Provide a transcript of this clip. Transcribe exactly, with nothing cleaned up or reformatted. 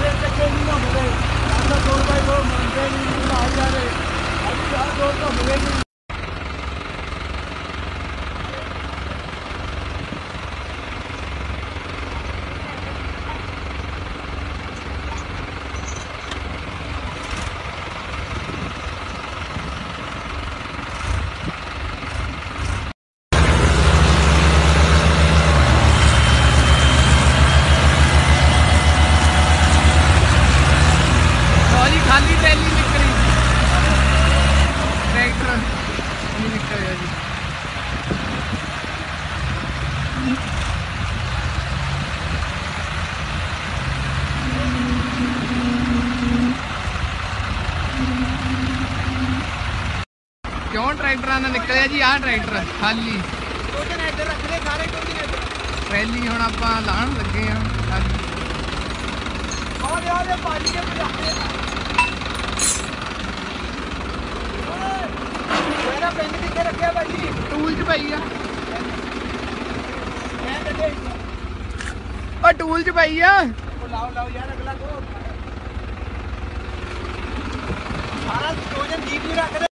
खाली ट्रैली निकली ट्रैक्टर नहीं निकल गया जी। क्यों ट्रैक्टर ना निकलिया जी। आ ट्रैक्टर खाली ट्रैली हुण आपां लाहण लगे हाँ टूल च पई आ टूल च पई आ लाओ लाओ यार अगला को सारा